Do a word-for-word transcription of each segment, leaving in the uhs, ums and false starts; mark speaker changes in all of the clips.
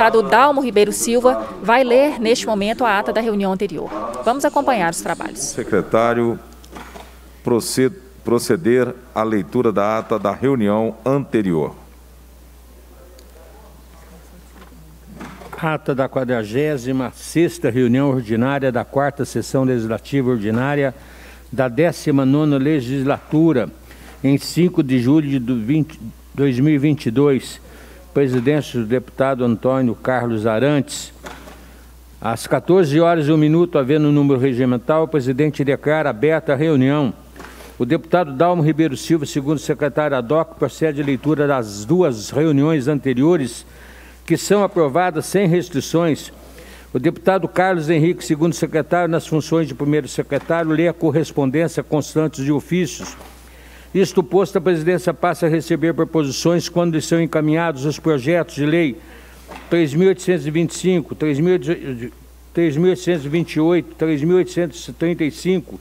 Speaker 1: deputado Dalmo Ribeiro Silva vai ler, neste momento, a ata da reunião anterior. Vamos acompanhar os trabalhos.
Speaker 2: Secretário, proceder à leitura da ata da reunião anterior.
Speaker 3: Ata da quadragésima sexta reunião ordinária da quarta sessão legislativa ordinária da décima nona legislatura, em cinco de julho de dois mil e vinte e dois, presidência do deputado Antônio Carlos Arantes. Às quatorze horas e um minuto, havendo o número regimental, o presidente declara aberta a reunião. O deputado Dalmo Ribeiro Silva, segundo o secretário ad hoc, procede à leitura das duas reuniões anteriores, que são aprovadas sem restrições. O deputado Carlos Henrique, segundo secretário, nas funções de primeiro secretário, lê a correspondência constante de ofícios. Isto posto, a presidência passa a receber proposições quando lhe são encaminhados os projetos de lei três mil oitocentos e vinte e cinco, três mil oitocentos e vinte e oito, três mil oitocentos e trinta e cinco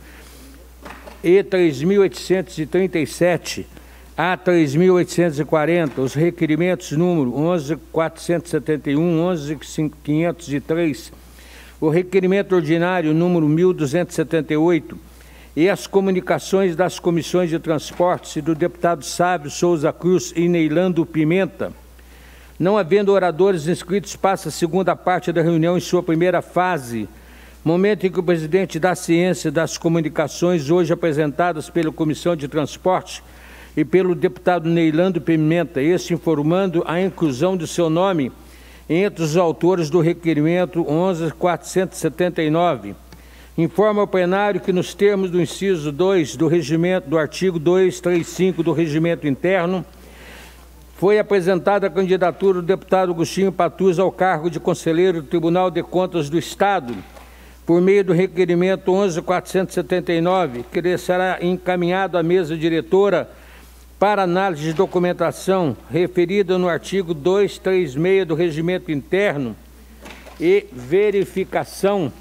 Speaker 3: e três mil oitocentos e trinta e sete a três mil oitocentos e quarenta, os requerimentos número onze mil quatrocentos e setenta e um, onze mil quinhentos e três, o requerimento ordinário número mil duzentos e setenta e oito e as comunicações das comissões de transportes e do deputado Sávio Souza Cruz e Neilando Pimenta. Não havendo oradores inscritos, passa a segunda parte da reunião em sua primeira fase, momento em que o presidente da Ciência das Comunicações, hoje apresentadas pela Comissão de Transporte e pelo deputado Neilando Pimenta, este informando a inclusão de seu nome entre os autores do requerimento onze mil quatrocentos e setenta e nove. Informa ao plenário que, nos termos do inciso dois do regimento, do artigo duzentos e trinta e cinco do Regimento Interno, foi apresentada a candidatura do deputado Agostinho Patus ao cargo de conselheiro do Tribunal de Contas do Estado, por meio do requerimento onze mil quatrocentos e setenta e nove, que lhe será encaminhado à mesa diretora para análise de documentação referida no artigo duzentos e trinta e seis do Regimento Interno e verificação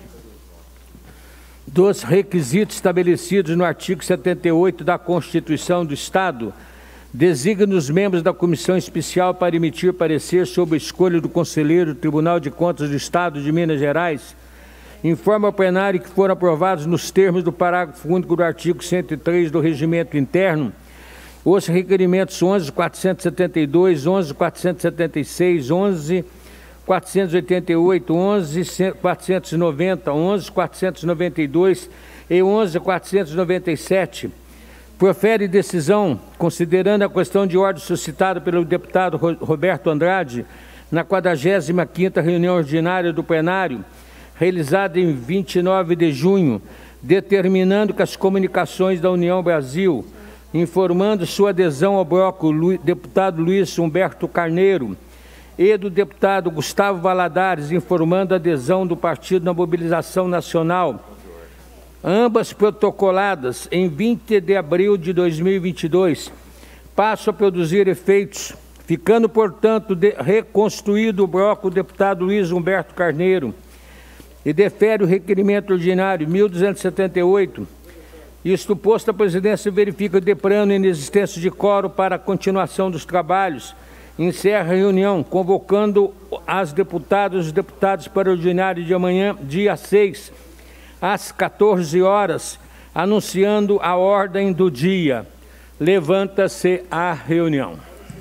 Speaker 3: dos requisitos estabelecidos no artigo setenta e oito da Constituição do Estado, designa os membros da Comissão Especial para emitir parecer sobre a escolha do conselheiro do Tribunal de Contas do Estado de Minas Gerais. Informa ao plenário que foram aprovados nos termos do parágrafo único do artigo cento e três do Regimento Interno os requerimentos onze mil quatrocentos e setenta e dois, onze mil quatrocentos e setenta e seis, onze mil quatrocentos e oitenta e oito, onze mil quatrocentos e noventa, onze mil quatrocentos e noventa e dois e onze mil quatrocentos e noventa e sete. Profere decisão, considerando a questão de ordem suscitada pelo deputado Roberto Andrade na quadragésima quinta reunião ordinária do plenário, realizada em vinte e nove de junho, determinando que as comunicações da União Brasil, informando sua adesão ao bloco deputado Luiz Humberto Carneiro, e do deputado Gustavo Valadares, informando a adesão do partido na mobilização nacional, ambas protocoladas em vinte de abril de dois mil e vinte e dois, passam a produzir efeitos, ficando, portanto, de, reconstruído o bloco deputado Luiz Humberto Carneiro, e defere o requerimento ordinário mil duzentos e setenta e oito. Isto posto, a presidência verifica de plano a inexistência de quórum para a continuação dos trabalhos, encerra a reunião, convocando as deputadas e os deputados para o ordinário de amanhã, dia seis, às quatorze horas, anunciando a ordem do dia. Levanta-se a reunião.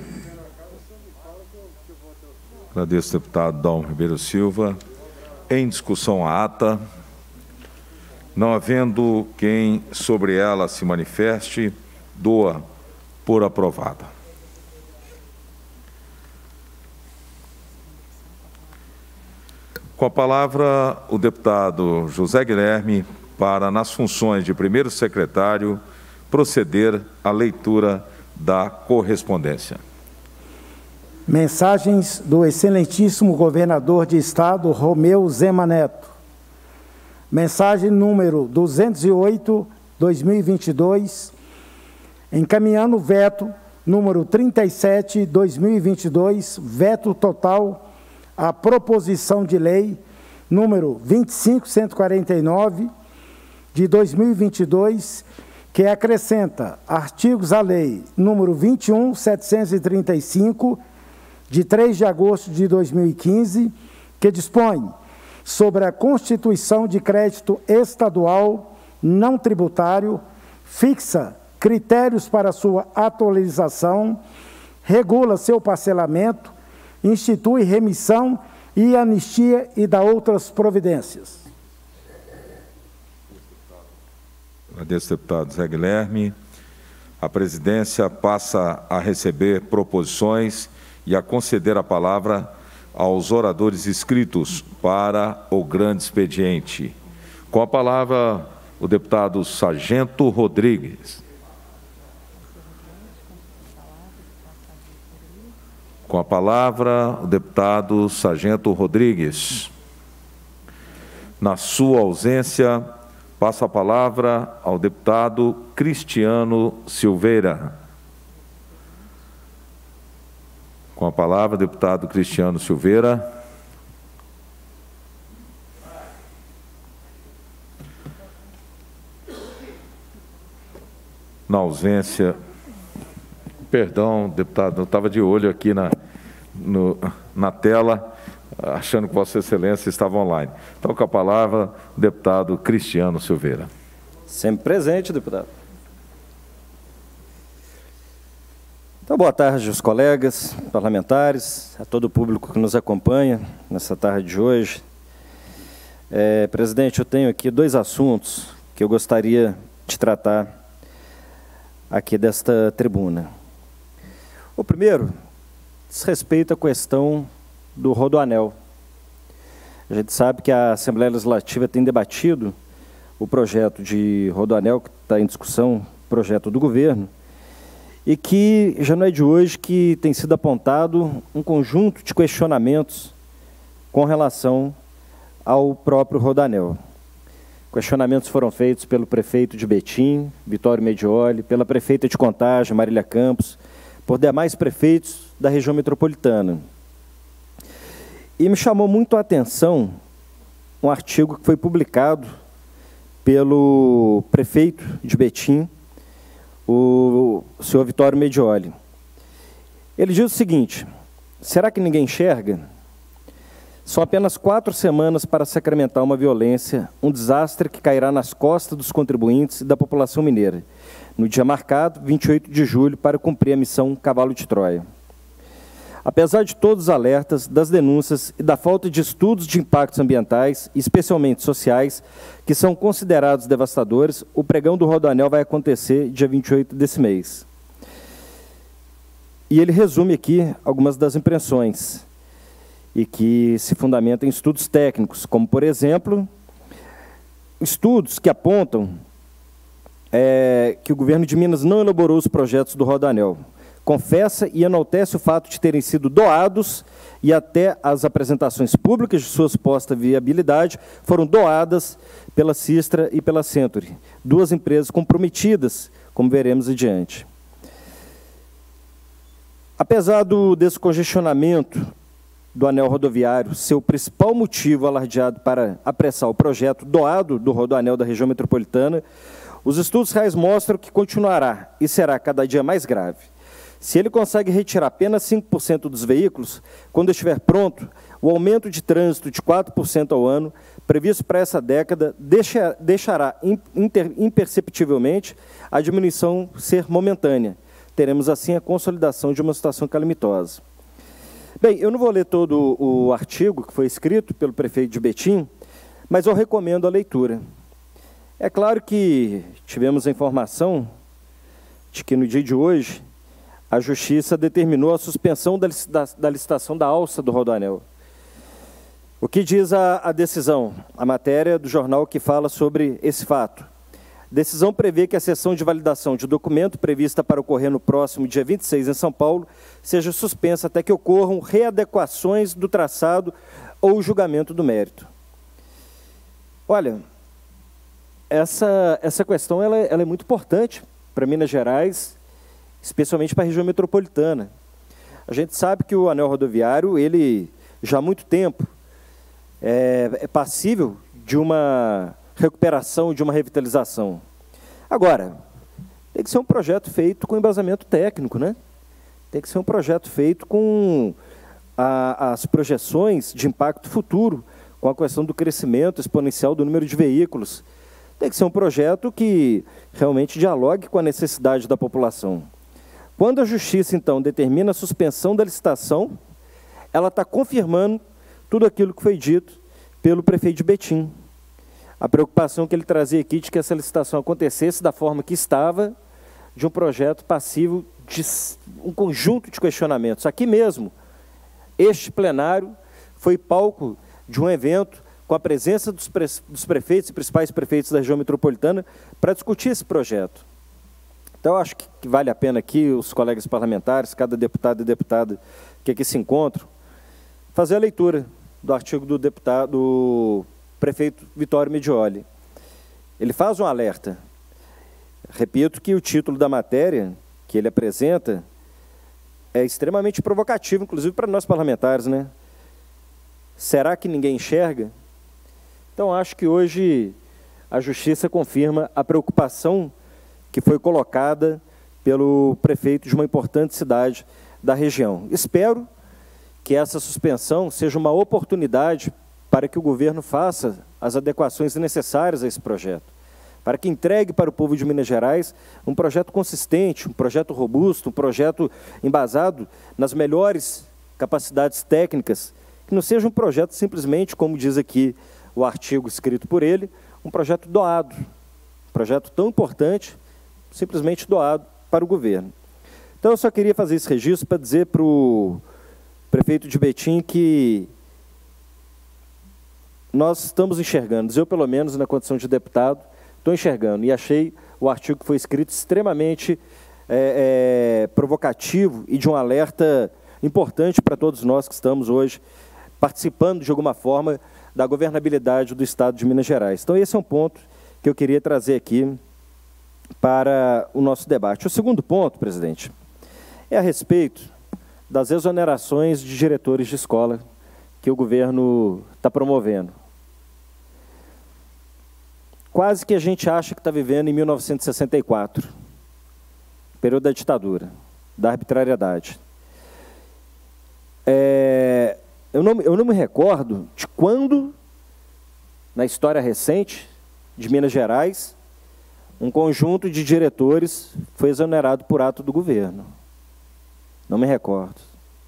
Speaker 2: Agradeço, deputado Dalmo Ribeiro Silva. Em discussão a ata. Não havendo quem sobre ela se manifeste, doa por aprovada. Com a palavra, o deputado José Guilherme, para, nas funções de primeiro secretário, proceder à leitura da correspondência.
Speaker 4: Mensagens do excelentíssimo governador de Estado, Romeu Zema Neto. Mensagem número duzentos e oito, dois mil e vinte e dois, encaminhando o veto número trinta e sete, dois mil e vinte e dois, veto total à proposição de lei número vinte e cinco, cento e quarenta e nove, de dois mil e vinte e dois, que acrescenta artigos à lei número vinte e um, setecentos e trinta e cinco, de três de agosto de dois mil e quinze, que dispõe sobre a constituição de crédito estadual não tributário, fixa critérios para sua atualização, regula seu parcelamento, institui remissão e anistia e dá outras providências.
Speaker 2: Agradeço, deputado Zé Guilherme. A presidência passa a receber proposições e a conceder a palavra aos oradores inscritos para o grande expediente. Com a palavra, o deputado Sargento Rodrigues. Com a palavra, o deputado Sargento Rodrigues. Na sua ausência, passo a palavra ao deputado Cristiano Silveira. Com a palavra, deputado Cristiano Silveira. Na ausência... Perdão, deputado, eu estava de olho aqui na, no, na tela, achando que Vossa Excelência estava online. Então, com a palavra, o deputado Cristiano Silveira.
Speaker 5: Sempre presente, deputado. Então, boa tarde aos colegas parlamentares, a todo o público que nos acompanha nessa tarde de hoje. É, presidente, eu tenho aqui dois assuntos que eu gostaria de tratar aqui desta tribuna. O primeiro diz respeito à questão do Rodoanel. A gente sabe que a Assembleia Legislativa tem debatido o projeto de Rodoanel, que está em discussão, projeto do governo, e que já não é de hoje que tem sido apontado um conjunto de questionamentos com relação ao próprio Rodoanel. Questionamentos foram feitos pelo prefeito de Betim, Vitório Medioli, pela prefeita de Contagem, Marília Campos, por demais prefeitos da região metropolitana. E me chamou muito a atenção um artigo que foi publicado pelo prefeito de Betim, o senhor Vitório Medioli. Ele diz o seguinte: será que ninguém enxerga? São apenas quatro semanas para sacramentar uma violência, um desastre que cairá nas costas dos contribuintes e da população mineira, no dia marcado, vinte e oito de julho, para cumprir a missão Cavalo de Troia. Apesar de todos os alertas, das denúncias e da falta de estudos de impactos ambientais, especialmente sociais, que são considerados devastadores, o pregão do Rodoanel vai acontecer dia vinte e oito desse mês. E ele resume aqui algumas das impressões, e que se fundamentam em estudos técnicos, como, por exemplo, estudos que apontam é, que o governo de Minas não elaborou os projetos do Rodoanel. Confessa e enaltece o fato de terem sido doados e até as apresentações públicas de sua suposta viabilidade foram doadas pela Sistra e pela Century, duas empresas comprometidas, como veremos adiante. Apesar do descongestionamento do anel rodoviário ser o principal motivo alardeado para apressar o projeto doado do Rodoanel da região metropolitana, os estudos reais mostram que continuará e será cada dia mais grave. Se ele consegue retirar apenas cinco por cento dos veículos, quando estiver pronto, o aumento de trânsito de quatro por cento ao ano, previsto para essa década, deixa, deixará inter, imperceptivelmente a diminuição ser momentânea. Teremos, assim, a consolidação de uma situação calamitosa. Bem, eu não vou ler todo o artigo que foi escrito pelo prefeito de Betim, mas eu recomendo a leitura. É claro que tivemos a informação de que no dia de hoje a Justiça determinou a suspensão da, da, da licitação da alça do Rodoanel. O que diz a, a decisão? A matéria do jornal que fala sobre esse fato. Decisão prevê que a sessão de validação de documento prevista para ocorrer no próximo dia vinte e seis em São Paulo seja suspensa até que ocorram readequações do traçado ou julgamento do mérito. Olha, essa, essa questão ela, ela é muito importante para Minas Gerais, especialmente para a região metropolitana. A gente sabe que o anel rodoviário, ele já há muito tempo é, é passível de uma recuperação, de uma revitalização. Agora, tem que ser um projeto feito com embasamento técnico, né? Tem que ser um projeto feito com a, as projeções de impacto futuro com a questão do crescimento exponencial do número de veículos. Tem que ser um projeto que realmente dialogue com a necessidade da população. Quando a Justiça, então, determina a suspensão da licitação, ela está confirmando tudo aquilo que foi dito pelo prefeito de Betim. A preocupação que ele trazia aqui de que essa licitação acontecesse da forma que estava, de um projeto passivo de um conjunto de questionamentos. Aqui mesmo, este plenário foi palco de um evento com a presença dos, pre dos prefeitos e principais prefeitos da região metropolitana para discutir esse projeto. Então, acho que, que vale a pena aqui os colegas parlamentares, cada deputado e deputada que aqui se encontram, fazer a leitura do artigo do deputado, do prefeito Vitório Medioli. Ele faz um alerta. Repito que o título da matéria que ele apresenta é extremamente provocativo, inclusive para nós parlamentares, né? Será que ninguém enxerga? Então, acho que hoje a Justiça confirma a preocupação que foi colocada pelo prefeito de uma importante cidade da região. Espero que essa suspensão seja uma oportunidade para que o governo faça as adequações necessárias a esse projeto, para que entregue para o povo de Minas Gerais um projeto consistente, um projeto robusto, um projeto embasado nas melhores capacidades técnicas, que não seja um projeto simplesmente, como diz aqui o artigo escrito por ele, um projeto doado, um projeto tão importante, simplesmente doado para o governo. Então, eu só queria fazer esse registro para dizer para o prefeito de Betim que nós estamos enxergando, eu pelo menos na condição de deputado, estou enxergando e achei o artigo que foi escrito extremamente é, é, provocativo e de um alerta importante para todos nós que estamos hoje participando de alguma forma da governabilidade do Estado de Minas Gerais. Então, esse é um ponto que eu queria trazer aqui para o nosso debate. O segundo ponto, presidente, é a respeito das exonerações de diretores de escola que o governo está promovendo. Quase que a gente acha que está vivendo em mil novecentos e sessenta e quatro, período da ditadura, da arbitrariedade. É, eu, não, eu não me recordo de quando, na história recente de Minas Gerais, um conjunto de diretores foi exonerado por ato do governo. Não me recordo.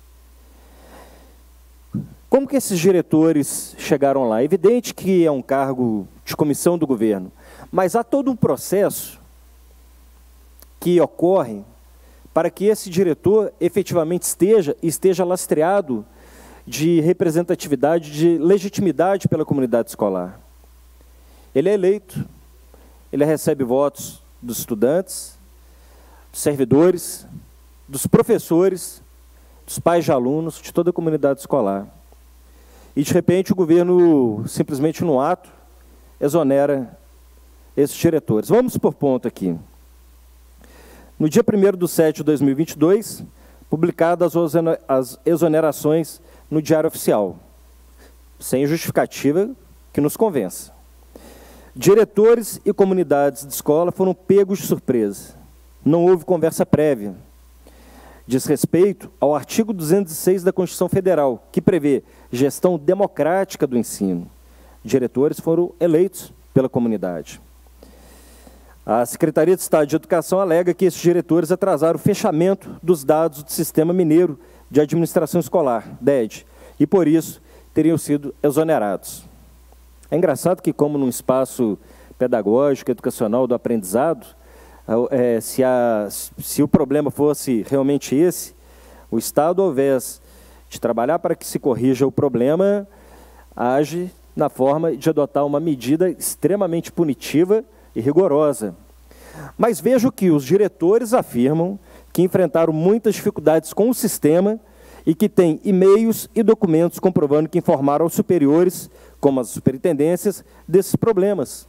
Speaker 5: Como que esses diretores chegaram lá? É evidente que é um cargo de comissão do governo, mas há todo um processo que ocorre para que esse diretor efetivamente esteja, esteja lastreado de representatividade, de legitimidade pela comunidade escolar. Ele é eleito, ele recebe votos dos estudantes, dos servidores, dos professores, dos pais de alunos, de toda a comunidade escolar. E, de repente, o governo, simplesmente num ato, exonera esses diretores. Vamos por ponto aqui. No dia primeiro de setembro de dois mil e vinte e dois, publicadas as exonerações no Diário Oficial, sem justificativa que nos convença. Diretores e comunidades de escola foram pegos de surpresa. Não houve conversa prévia. Diz respeito ao artigo duzentos e seis da Constituição Federal, que prevê gestão democrática do ensino. Diretores foram eleitos pela comunidade. A Secretaria de Estado de Educação alega que esses diretores atrasaram o fechamento dos dados do Sistema Mineiro de Administração Escolar, D E D, e, por isso, teriam sido exonerados. É engraçado que, como num espaço pedagógico, educacional do aprendizado, é, se, a, se o problema fosse realmente esse, o Estado, ao invés de trabalhar para que se corrija o problema, age na forma de adotar uma medida extremamente punitiva e rigorosa. Mas vejo que os diretores afirmam que enfrentaram muitas dificuldades com o sistema e que têm e-mails e documentos comprovando que informaram aos superiores, como as superintendências, desses problemas.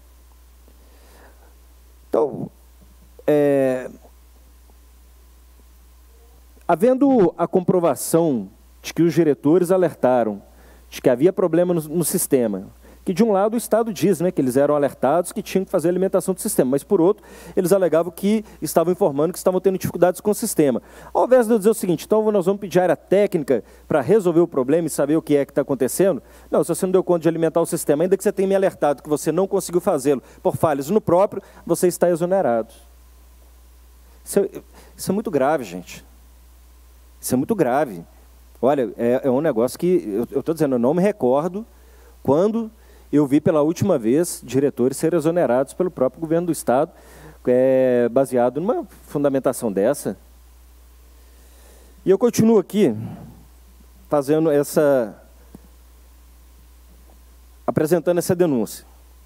Speaker 5: Então, é, havendo a comprovação de que os diretores alertaram de que havia problema no, no sistema, que, de um lado, o Estado diz, né, que eles eram alertados que tinham que fazer a alimentação do sistema, mas, por outro, eles alegavam que estavam informando que estavam tendo dificuldades com o sistema. Ao invés de eu dizer o seguinte, então nós vamos pedir área técnica para resolver o problema e saber o que é que está acontecendo, não, se você não deu conta de alimentar o sistema, ainda que você tenha me alertado que você não conseguiu fazê-lo por falhas no próprio, você está exonerado. Isso é, isso é muito grave, gente. Isso é muito grave. Olha, é, é um negócio que, eu estou dizendo, eu não me recordo quando eu vi pela última vez diretores serem exonerados pelo próprio governo do Estado, é, baseado numa fundamentação dessa. E eu continuo aqui fazendo essa, apresentando essa denúncia.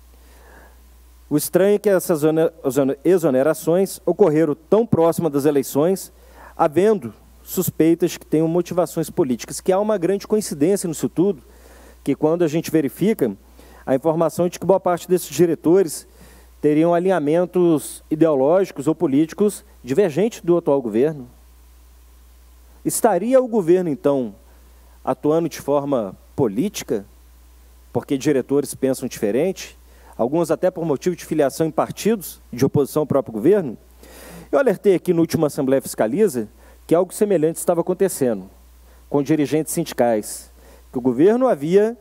Speaker 5: O estranho é que essas exonerações ocorreram tão próximas das eleições, havendo suspeitas que tenham motivações políticas, que há uma grande coincidência nisso tudo, que quando a gente verifica a informação de que boa parte desses diretores teriam alinhamentos ideológicos ou políticos divergentes do atual governo. Estaria o governo, então, atuando de forma política, porque diretores pensam diferente, alguns até por motivo de filiação em partidos de oposição ao próprio governo? Eu alertei aqui no último Assembleia Fiscaliza que algo semelhante estava acontecendo com dirigentes sindicais, que o governo havia,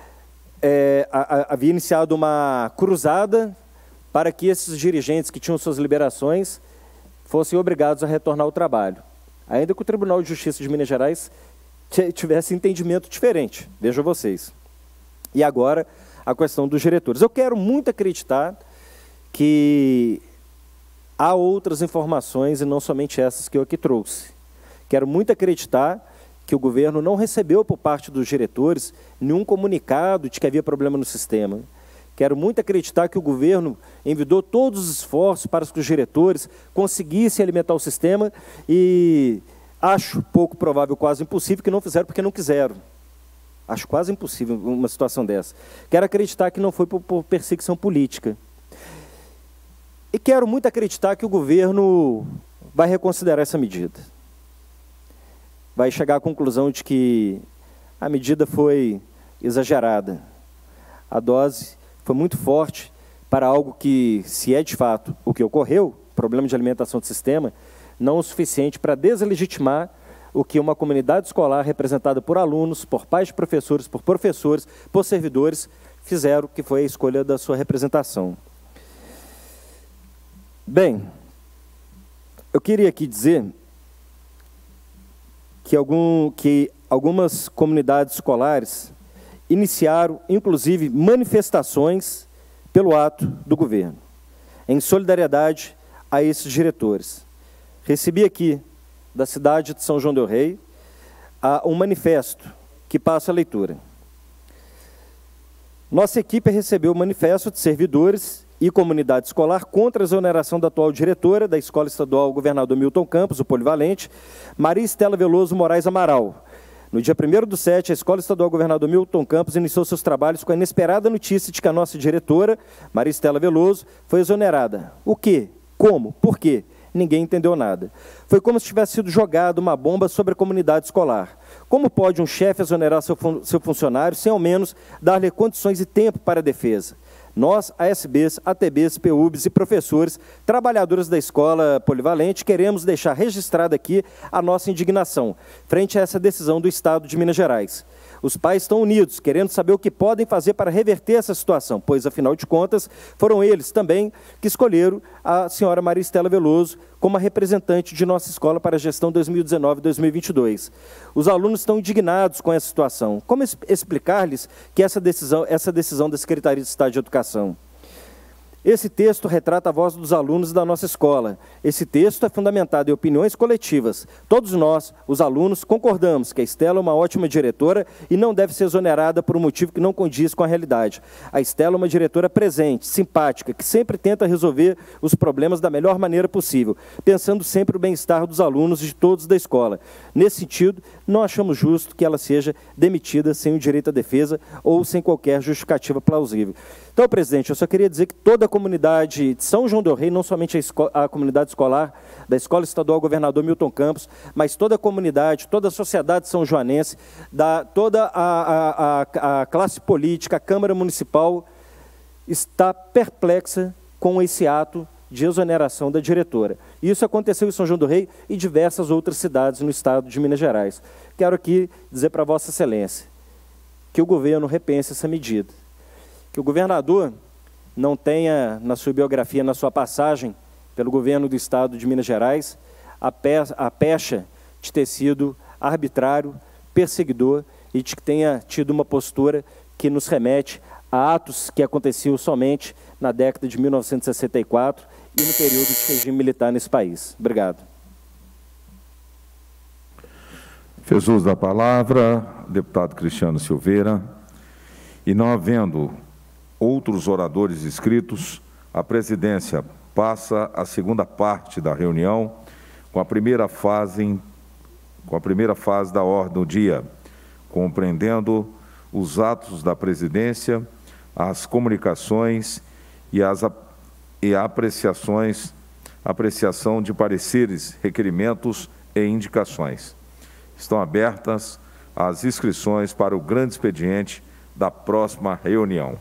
Speaker 5: é, a, a, havia iniciado uma cruzada para que esses dirigentes que tinham suas liberações fossem obrigados a retornar ao trabalho, ainda que o Tribunal de Justiça de Minas Gerais tivesse entendimento diferente, vejam vocês. E agora, a questão dos diretores. Eu quero muito acreditar que há outras informações e não somente essas que eu aqui trouxe. Quero muito acreditar que o governo não recebeu por parte dos diretores nenhum comunicado de que havia problema no sistema. Quero muito acreditar que o governo envidou todos os esforços para que os diretores conseguissem alimentar o sistema e acho pouco provável, quase impossível, que não fizeram porque não quiseram. Acho quase impossível uma situação dessa. Quero acreditar que não foi por, por perseguição política. E quero muito acreditar que o governo vai reconsiderar essa medida. Vai chegar à conclusão de que a medida foi exagerada. A dose foi muito forte para algo que, se é de fato o que ocorreu, problema de alimentação do sistema, não o suficiente para deslegitimar o que uma comunidade escolar representada por alunos, por pais de professores, por professores, por servidores, fizeram, que foi a escolha da sua representação. Bem, eu queria aqui dizer que, algum, que algumas comunidades escolares iniciaram, inclusive, manifestações pelo ato do governo, em solidariedade a esses diretores. Recebi aqui, da cidade de São João del Rei, um manifesto que passa a leitura. Nossa equipe recebeu o manifesto de servidores e comunidade escolar contra a exoneração da atual diretora da Escola Estadual Governador Milton Campos, o Polivalente, Maria Estela Veloso Moraes Amaral. No dia primeiro do sete, a Escola Estadual Governador Milton Campos iniciou seus trabalhos com a inesperada notícia de que a nossa diretora, Maria Estela Veloso, foi exonerada. O quê? Como? Por quê? Ninguém entendeu nada. Foi como se tivesse sido jogada uma bomba sobre a comunidade escolar. Como pode um chefe exonerar seu, fun seu funcionário sem ao menos dar-lhe condições e tempo para a defesa? Nós, A S Bs, A T Bs, P U Bs e professores, trabalhadores da escola polivalente, queremos deixar registrada aqui a nossa indignação frente a essa decisão do Estado de Minas Gerais. Os pais estão unidos, querendo saber o que podem fazer para reverter essa situação, pois, afinal de contas, foram eles também que escolheram a senhora Maria Estela Veloso como a representante de nossa escola para a gestão dois mil e dezenove a dois mil e vinte e dois. Os alunos estão indignados com essa situação. Como explicar-lhes que essa decisão, essa decisão da Secretaria de Estado de Educação? Esse texto retrata a voz dos alunos da nossa escola. Esse texto é fundamentado em opiniões coletivas. Todos nós, os alunos, concordamos que a Estela é uma ótima diretora e não deve ser exonerada por um motivo que não condiz com a realidade. A Estela é uma diretora presente, simpática, que sempre tenta resolver os problemas da melhor maneira possível, pensando sempre o bem-estar dos alunos e de todos da escola. Nesse sentido, não achamos justo que ela seja demitida sem o direito à defesa ou sem qualquer justificativa plausível. Então, presidente, eu só queria dizer que toda a comunidade de São João del Rei, não somente a, esco a comunidade escolar da Escola Estadual Governador Milton Campos, mas toda a comunidade, toda a sociedade são joanense, da, toda a, a, a, a classe política, a Câmara Municipal, está perplexa com esse ato de exoneração da diretora. Isso aconteceu em São João do Rei e diversas outras cidades no estado de Minas Gerais. Quero aqui dizer para Vossa Excelência que o governo repense essa medida. Que o governador não tenha na sua biografia, na sua passagem pelo governo do estado de Minas Gerais, a, pe a pecha de ter sido arbitrário, perseguidor e de que tenha tido uma postura que nos remete a atos que aconteciam somente na década de mil novecentos e sessenta e quatro e no período de regime militar nesse país. Obrigado.
Speaker 2: Fez uso da palavra, deputado Cristiano Silveira. E não havendo outros oradores inscritos, a presidência passa a segunda parte da reunião com a primeira fase, com a primeira fase da ordem do dia, compreendendo os atos da presidência, as comunicações e as e apreciações, apreciação de pareceres, requerimentos e indicações. Estão abertas as inscrições para o grande expediente da próxima reunião.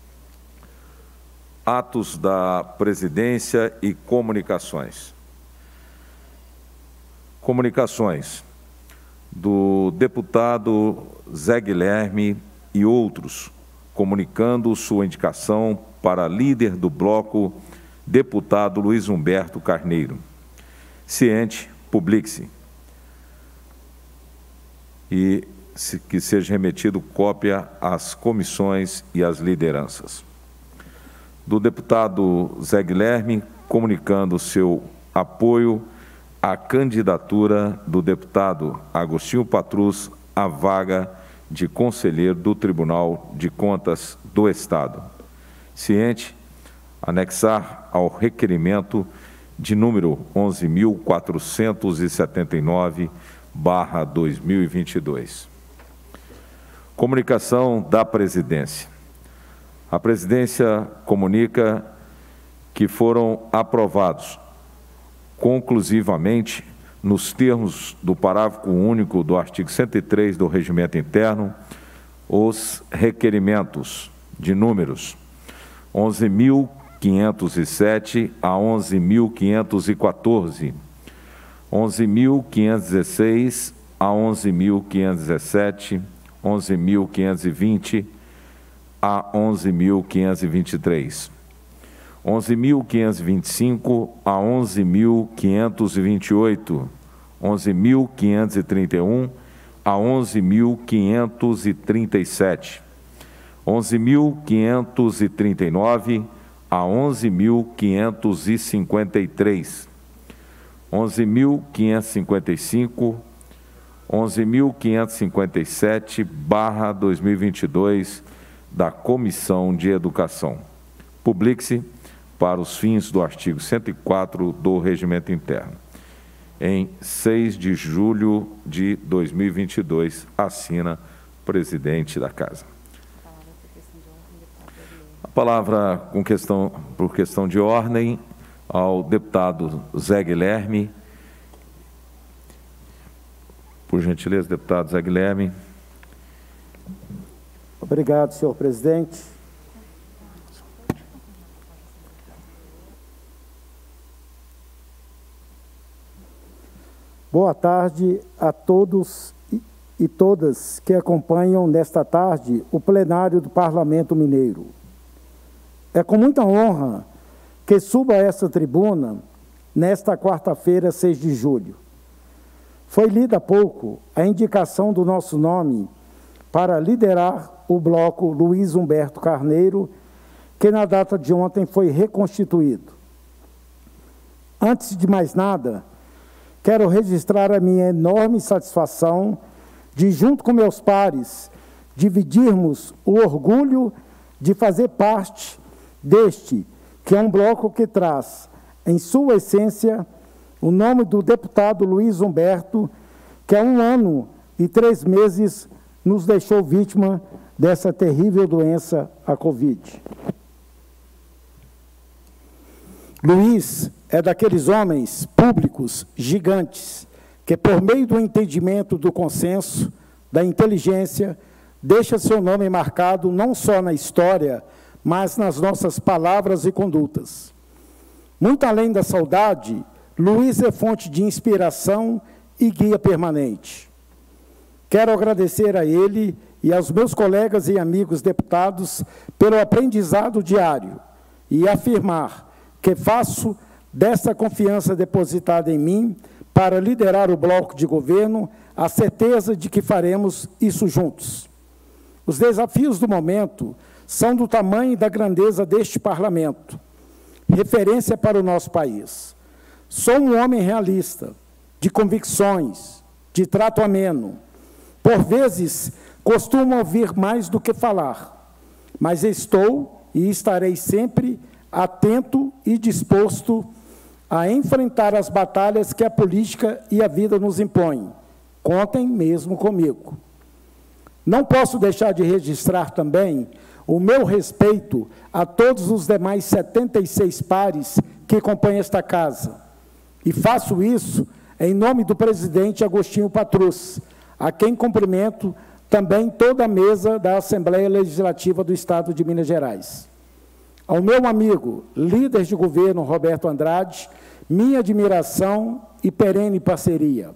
Speaker 2: Atos da presidência e comunicações. Comunicações do deputado Zé Guilherme e outros, comunicando sua indicação para líder do bloco, deputado Luiz Humberto Carneiro. Ciente, publique-se. E que seja remetido cópia às comissões e às lideranças. Do deputado Zé Guilherme, comunicando seu apoio à candidatura do deputado Agostinho Patrus à vaga de conselheiro do Tribunal de Contas do Estado. Ciente, anexar ao requerimento de número onze mil quatrocentos e setenta e nove barra dois mil e vinte e dois. Comunicação da presidência. A presidência comunica que foram aprovados conclusivamente, nos termos do parágrafo único do artigo cento e três do Regimento Interno, os requerimentos de números onze mil quinhentos e sete a onze mil quinhentos e quatorze, onze mil quinhentos e dezesseis a onze mil quinhentos e dezessete, onze mil quinhentos e vinte a onze mil quinhentos e vinte e três, onze mil quinhentos e vinte e cinco a onze mil quinhentos e vinte e oito, onze mil quinhentos e trinta e um a onze mil quinhentos e trinta e sete, onze mil quinhentos e trinta e nove a onze mil quinhentos e cinquenta e três, onze mil quinhentos e cinquenta e cinco, onze mil quinhentos e cinquenta e sete barra dois mil e vinte e dois da Comissão de Educação. Publique-se para os fins do artigo cento e quatro do Regimento Interno. Em seis de julho de dois mil e vinte e dois, assina o presidente da Casa. A palavra com questão, por questão de ordem ao deputado Zé Guilherme. Por gentileza, deputado Zé Guilherme.
Speaker 4: Obrigado, senhor presidente. Boa tarde a todos e todas que acompanham nesta tarde o plenário do Parlamento Mineiro. É com muita honra que suba a essa tribuna nesta quarta-feira, seis de julho. Foi lida há pouco a indicação do nosso nome para liderar o bloco Luiz Humberto Carneiro, que na data de ontem foi reconstituído. Antes de mais nada, quero registrar a minha enorme satisfação de, junto com meus pares, dividirmos o orgulho de fazer parte deste, que é um bloco que traz, em sua essência, o nome do deputado Luiz Humberto, que há um ano e três meses nos deixou vítima dessa terrível doença, a Covid. Luiz é daqueles homens públicos gigantes que, por meio do entendimento do consenso, da inteligência, deixa seu nome marcado não só na história, mas nas nossas palavras e condutas. Muito além da saudade, Luiz é fonte de inspiração e guia permanente. Quero agradecer a ele e aos meus colegas e amigos deputados pelo aprendizado diário e afirmar que faço dessa confiança depositada em mim para liderar o bloco de governo a certeza de que faremos isso juntos. Os desafios do momento são do tamanho e da grandeza deste parlamento, referência para o nosso país. Sou um homem realista, de convicções, de trato ameno. Por vezes, costumo ouvir mais do que falar, mas estou e estarei sempre atento e disposto a enfrentar as batalhas que a política e a vida nos impõem. Contem mesmo comigo. Não posso deixar de registrar também o meu respeito a todos os demais setenta e seis pares que compõem esta casa. E faço isso em nome do presidente Agostinho Patrus, a quem cumprimento também toda a mesa da Assembleia Legislativa do Estado de Minas Gerais. Ao meu amigo, líder de governo Roberto Andrade, minha admiração e perene parceria.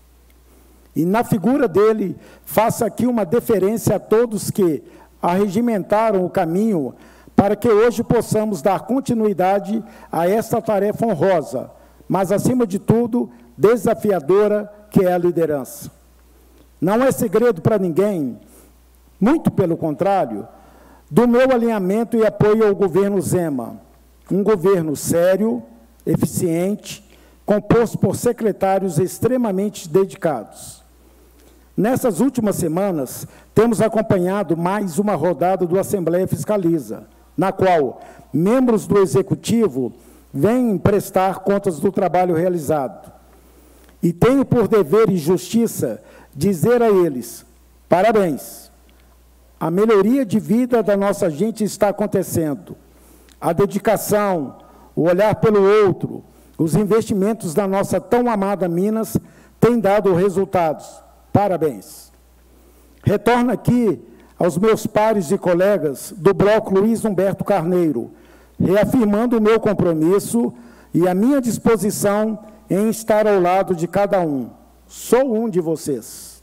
Speaker 4: E na figura dele, faço aqui uma deferência a todos que arregimentaram o caminho para que hoje possamos dar continuidade a esta tarefa honrosa, mas, acima de tudo, desafiadora, que é a liderança. Não é segredo para ninguém, muito pelo contrário, do meu alinhamento e apoio ao governo Zema, um governo sério, eficiente, composto por secretários extremamente dedicados. Nessas últimas semanas, temos acompanhado mais uma rodada do Assembleia Fiscaliza, na qual membros do Executivo vêm prestar contas do trabalho realizado. E tenho por dever e justiça dizer a eles, parabéns, a melhoria de vida da nossa gente está acontecendo. A dedicação, o olhar pelo outro, os investimentos da nossa tão amada Minas têm dado resultados. Parabéns. Retorno aqui aos meus pares e colegas do bloco Luiz Humberto Carneiro, reafirmando o meu compromisso e a minha disposição em estar ao lado de cada um. Sou um de vocês.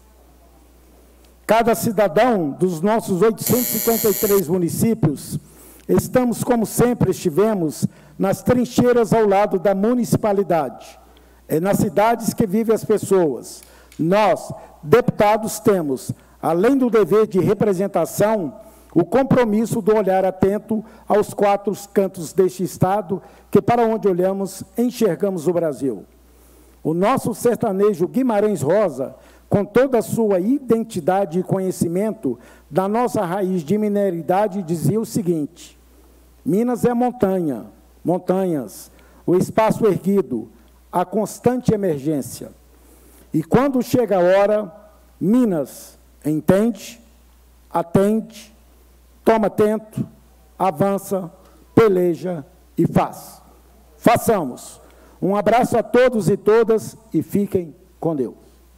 Speaker 4: Cada cidadão dos nossos oitocentos e cinquenta e três municípios, estamos, como sempre estivemos, nas trincheiras ao lado da municipalidade. É nas cidades que vivem as pessoas. Nós, deputados, temos, além do dever de representação, o compromisso do olhar atento aos quatro cantos deste Estado, que, para onde olhamos, enxergamos o Brasil. O nosso sertanejo Guimarães Rosa, com toda a sua identidade e conhecimento da nossa raiz de mineridade, dizia o seguinte: Minas é montanha, montanhas, o espaço erguido, a constante emergência. E quando chega a hora, Minas entende, atende, toma atento, avança, peleja e faz. Façamos. Um abraço a todos e todas e fiquem com Deus.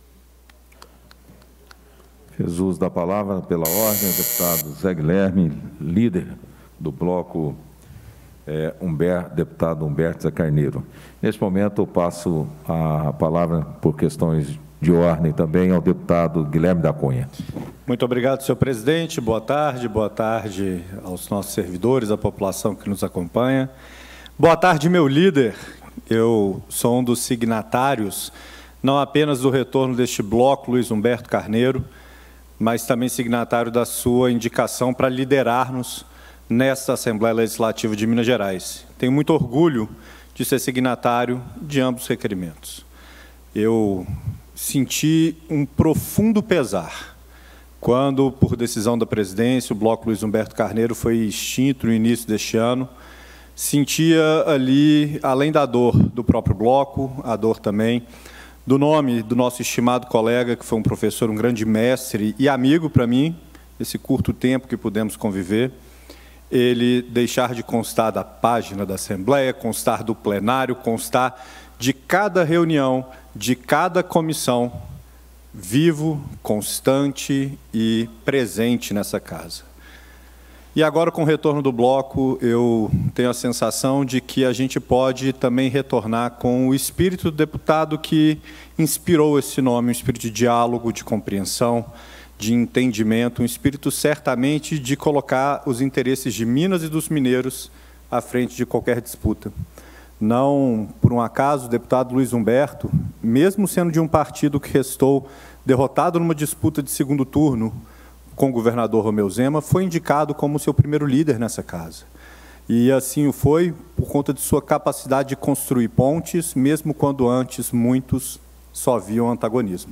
Speaker 2: Fez uso da palavra pela ordem, o deputado Zé Guilherme, líder do bloco é, Humber, deputado Humberto Zé Carneiro. Neste momento, eu passo a palavra, por questões de ordem também, ao deputado Guilherme da Cunha.
Speaker 6: Muito obrigado, senhor presidente. Boa tarde, boa tarde aos nossos servidores, à população que nos acompanha. Boa tarde, meu líder. Eu sou um dos signatários, não apenas do retorno deste bloco, Luiz Humberto Carneiro, mas também signatário da sua indicação para liderarmos nesta Assembleia Legislativa de Minas Gerais. Tenho muito orgulho de ser signatário de ambos os requerimentos. Eu senti um profundo pesar quando, por decisão da presidência, o bloco Luiz Humberto Carneiro foi extinto no início deste ano. Sentia ali, além da dor do próprio bloco, a dor também do nome do nosso estimado colega, que foi um professor, um grande mestre e amigo para mim, esse curto tempo que pudemos conviver, ele deixar de constar da página da Assembleia, constar do plenário, constar de cada reunião, de cada comissão, vivo, constante e presente nessa casa. E agora, com o retorno do bloco, eu tenho a sensação de que a gente pode também retornar com o espírito do deputado que inspirou esse nome, um espírito de diálogo, de compreensão, de entendimento, um espírito certamente de colocar os interesses de Minas e dos mineiros à frente de qualquer disputa. Não, por um acaso, o deputado Luiz Humberto, mesmo sendo de um partido que restou derrotado numa disputa de segundo turno com o governador Romeu Zema, foi indicado como seu primeiro líder nessa casa. E assim o foi por conta de sua capacidade de construir pontes, mesmo quando antes muitos só viam antagonismo.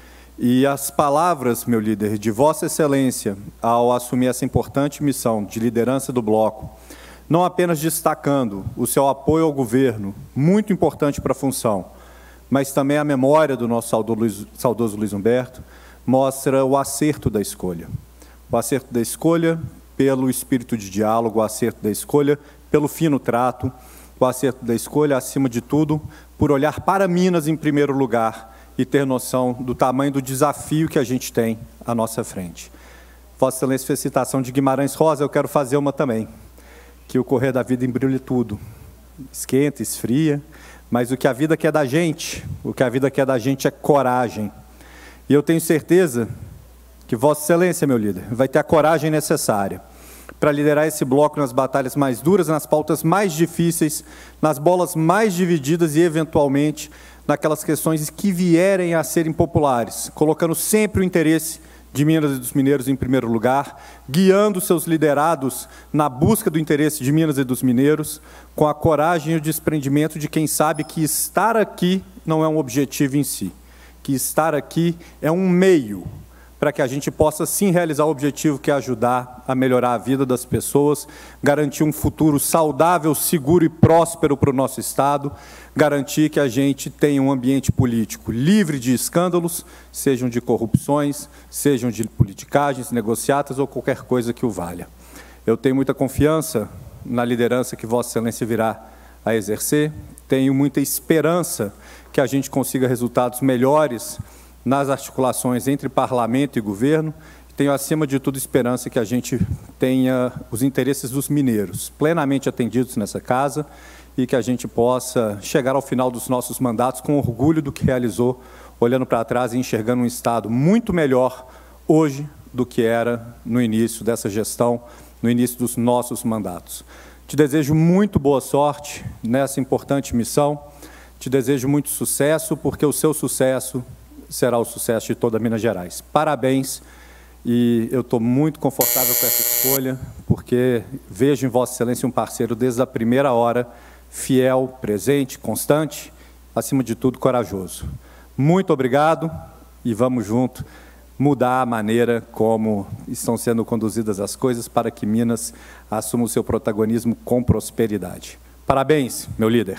Speaker 6: E as palavras, meu líder, de Vossa Excelência, ao assumir essa importante missão de liderança do bloco, não apenas destacando o seu apoio ao governo, muito importante para a função, mas também a memória do nosso saudoso Luiz Humberto, mostra o acerto da escolha. O acerto da escolha pelo espírito de diálogo, o acerto da escolha pelo fino trato, o acerto da escolha, acima de tudo, por olhar para Minas em primeiro lugar e ter noção do tamanho do desafio que a gente tem à nossa frente. Vossa Excelência fez citação de Guimarães Rosa, eu quero fazer uma também, que o correr da vida embrulhe tudo, esquenta, esfria, mas o que a vida quer da gente, o que a vida quer da gente é coragem. E eu tenho certeza que Vossa Excelência, meu líder, vai ter a coragem necessária para liderar esse bloco nas batalhas mais duras, nas pautas mais difíceis, nas bolas mais divididas e, eventualmente, naquelas questões que vierem a ser impopulares, colocando sempre o interesse de Minas e dos mineiros em primeiro lugar, guiando seus liderados na busca do interesse de Minas e dos mineiros, com a coragem e o desprendimento de quem sabe que estar aqui não é um objetivo em si, que estar aqui é um meio para que a gente possa, sim, realizar o objetivo que é ajudar a melhorar a vida das pessoas, garantir um futuro saudável, seguro e próspero para o nosso Estado, garantir que a gente tenha um ambiente político livre de escândalos, sejam de corrupções, sejam de politicagens, negociatas ou qualquer coisa que o valha. Eu tenho muita confiança na liderança que Vossa Excelência virá a exercer, tenho muita esperança que a gente consiga resultados melhores nas articulações entre parlamento e governo. Tenho, acima de tudo, esperança que a gente tenha os interesses dos mineiros plenamente atendidos nessa casa e que a gente possa chegar ao final dos nossos mandatos com orgulho do que realizou, olhando para trás e enxergando um Estado muito melhor hoje do que era no início dessa gestão, no início dos nossos mandatos. Te desejo muito boa sorte nessa importante missão. Te desejo muito sucesso, porque o seu sucesso será o sucesso de toda Minas Gerais. Parabéns, e eu estou muito confortável com essa escolha, porque vejo em Vossa Excelência um parceiro desde a primeira hora, fiel, presente, constante, acima de tudo, corajoso. Muito obrigado, e vamos junto mudar a maneira como estão sendo conduzidas as coisas para que Minas assuma o seu protagonismo com prosperidade. Parabéns, meu líder.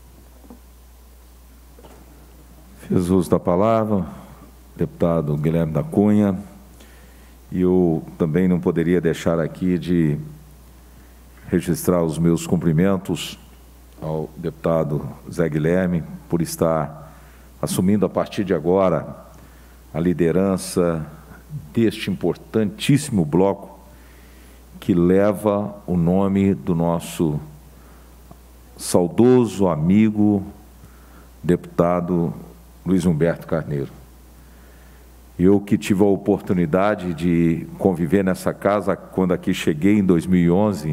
Speaker 2: Fez uso da palavra, deputado Guilherme da Cunha, e eu também não poderia deixar aqui de registrar os meus cumprimentos ao deputado Zé Guilherme por estar assumindo a partir de agora a liderança deste importantíssimo bloco que leva o nome do nosso saudoso amigo, deputado Luiz Humberto Carneiro. Eu que tive a oportunidade de conviver nessa casa quando aqui cheguei em dois mil e onze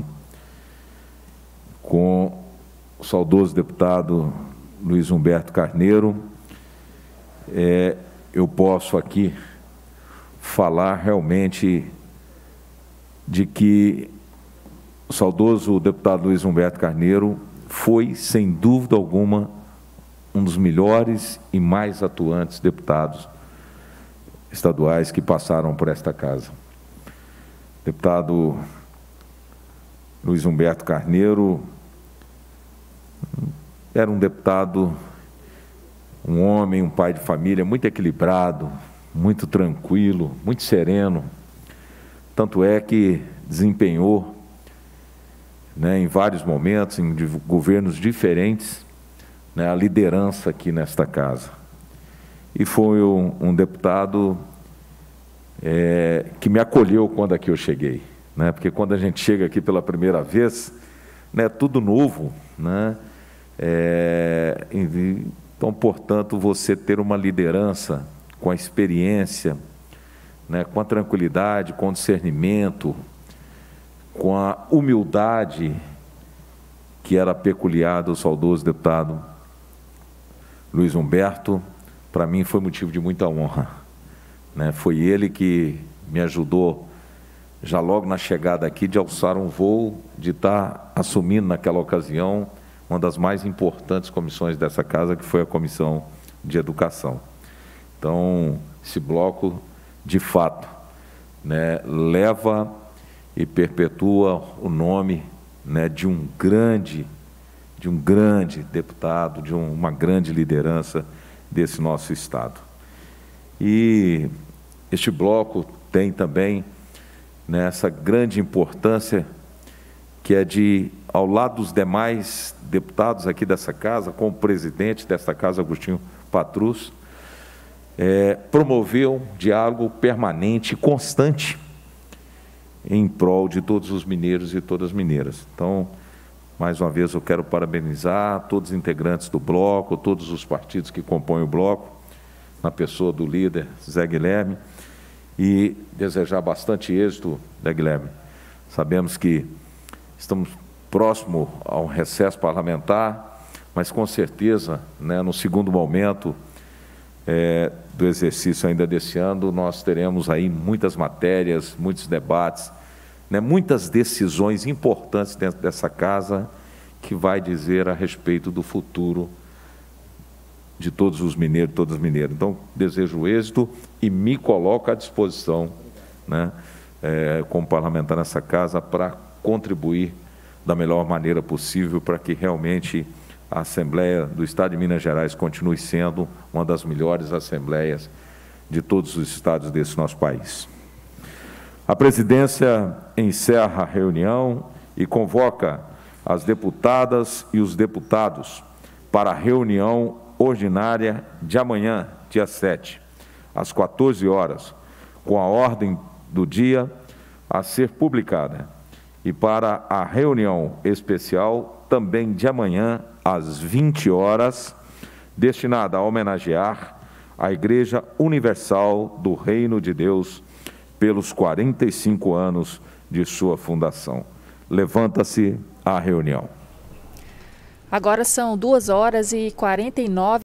Speaker 2: com o saudoso deputado Luiz Humberto Carneiro, é, eu posso aqui falar realmente de que o saudoso deputado Luiz Humberto Carneiro foi, sem dúvida alguma, um dos melhores e mais atuantes deputados estaduais que passaram por esta casa. Deputado Luiz Humberto Carneiro era um deputado um homem, um pai de família muito equilibrado, muito tranquilo, muito sereno. Tanto é que desempenhou, né, em vários momentos, em governos diferentes, né, a liderança aqui nesta casa. E foi um, um deputado é, que me acolheu quando aqui eu cheguei, né, porque quando a gente chega aqui pela primeira vez, né, tudo novo, né, é, então, portanto, você ter uma liderança com a experiência, né, com a tranquilidade, com o discernimento, com a humildade que era peculiar do saudoso deputado Luiz Humberto, para mim foi motivo de muita honra, né? Foi ele que me ajudou, já logo na chegada aqui, de alçar um voo, de estar assumindo naquela ocasião uma das mais importantes comissões dessa casa, que foi a Comissão de Educação. Então, esse bloco, de fato, né, leva e perpetua o nome, né, de um grande, de um grande deputado, de um, uma grande liderança desse nosso Estado. E este bloco tem também, né, essa grande importância, que é de, ao lado dos demais deputados aqui dessa casa, como presidente desta casa, Agostinho Patrus, é, promover um diálogo permanente e constante em prol de todos os mineiros e todas as mineiras. Então, mais uma vez, eu quero parabenizar todos os integrantes do bloco, todos os partidos que compõem o bloco, na pessoa do líder Zé Guilherme, e desejar bastante êxito, Zé Guilherme. Sabemos que estamos próximo ao recesso parlamentar, mas com certeza, né, no segundo momento é, do exercício ainda desse ano, nós teremos aí muitas matérias, muitos debates, né, muitas decisões importantes dentro dessa casa, que vai dizer a respeito do futuro de todos os mineiros, todas as mineiras. Então, desejo êxito e me coloco à disposição, né, é, como parlamentar nessa casa, para contribuir da melhor maneira possível para que realmente a Assembleia do Estado de Minas Gerais continue sendo uma das melhores assembleias de todos os estados desse nosso país. A presidência encerra a reunião e convoca as deputadas e os deputados para a reunião ordinária de amanhã, dia sete, às quatorze horas, com a ordem do dia a ser publicada, e para a reunião especial também de amanhã, às vinte horas, destinada a homenagear a Igreja Universal do Reino de Deus pelos quarenta e cinco anos de sua fundação. Levanta-se a reunião.
Speaker 1: Agora são duas horas e quarenta e nove